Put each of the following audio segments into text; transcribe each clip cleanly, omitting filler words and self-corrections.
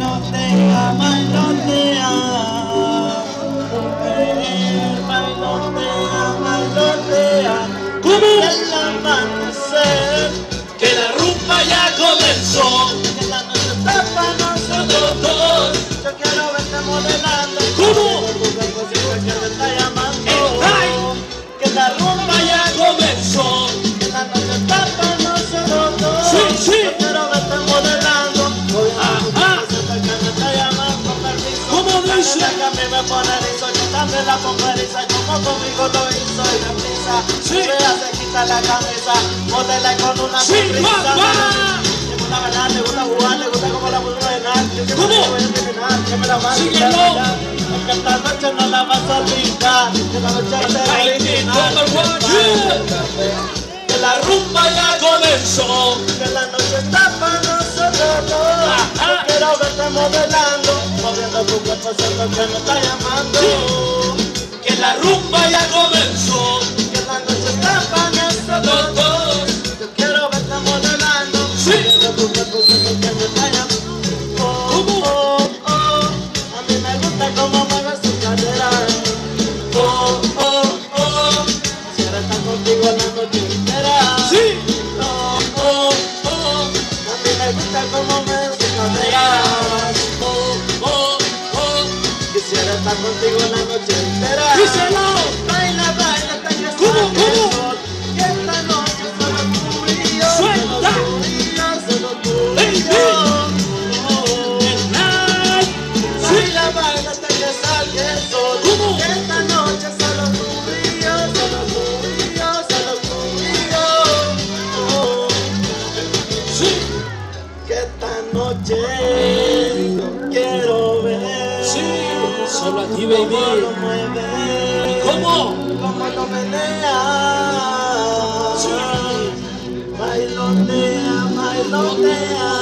bailotea, bailotea. Mujer, bailotea, bailotea. ¿Cómo? El amanecer, Que la rumba ya comenzó. que la noche está para nosotros dos. Yo quiero verte modelando. ¿Cómo? Tu cuerpo siempre que te está llamando. ¡Ey! Que la rumba ya Comenzó. que la noche está para nosotros dos. Sí, sí. Yo quiero verte modelando. Ajá. Que me está llamando, permiso. ¿Cómo dice? Que a mí me pone liso, quítame la pomperiza, como conmigo lo hizo y me prisa. Sí. Vea, se quita la camisa, modela con una Sí, sonrisa. papá. Le gusta bailar, le gusta jugar, le gusta como la puedo bailar. ¿Cómo? Que me la mande. Síguelo. Porque esta noche no la vas a olvidar. Que la noche será Ay, original. que la rumba ya comenzó. Que la noche está para nosotros dos. Ajá. Yo quiero verte modelando, moviendo tu cuerpo, siento que me está llamando. Que la rumba ya comenzó. Que la noche está para nosotros dos. Yo quiero verte modelando, Sí. moviendo tu cuerpo, siento que me está llamando. ¿Cómo? Oh, oh, a mí me gusta cómo mueves tu cadera. Oh, oh, oh, quisiera estar contigo la noche entera. Sí. Oh, oh, oh, a mí me gusta cómo mueves tu cadera. Oh, oh, oh. Quisiera estar contigo la noche entera. Díselo. Baila, baila hasta que ¿Cómo, salga el cómo? sol. Que esta noche solo tú y yo. Suelta. Solo tú y yo, solo tú y Baby. yo. Oh, Night. Sí. baila, baila hasta que salga el sol. ¿Cómo? Que esta noche solo tú y yo, solo tú y yo, solo tú y yo. Oh, Sí. que esta noche yo quiero ver. Sí. Solo a ti, Cómo lo baby. mueve. ¿Cómo? Cómo lo menea. Sí. Bailotea, bailotea.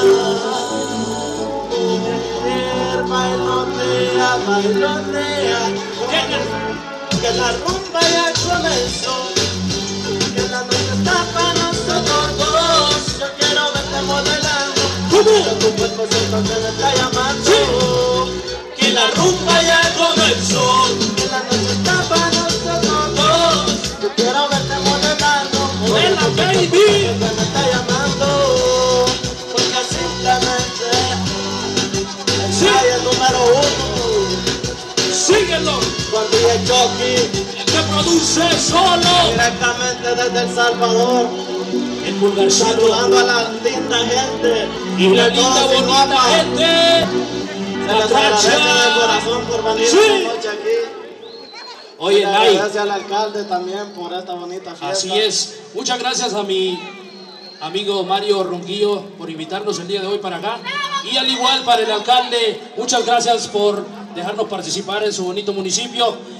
Mujer, bailotea, bailotea. Que la rumba ya comenzó. Que la noche está para nosotros dos. Yo quiero verte modelando. ¿Cómo? Que tu cuerpo siento que me está llamando. Que la rumba ya comenzó. Que la noche está para nosotros dos. Yo quiero verte modelando. Modela, baby. Que me está llamando. Porque simplemente Sí. soy el número uno. Síguelo. Con DJ Chucky, El que produce solo. directamente desde El Salvador. El vulgarcito. Saludando a la linda gente. Y la de linda, toda bonita Sinaloa. gente. Se les agradece de corazón por venir Sí. esta noche aquí. Oye, Se le Nay. agradece al alcalde también por esta bonita fiesta. Así es. Muchas gracias a mi amigo Mario Ronquillo por invitarnos el día de hoy para acá. Y al igual para el alcalde, muchas gracias por dejarnos participar en su bonito municipio.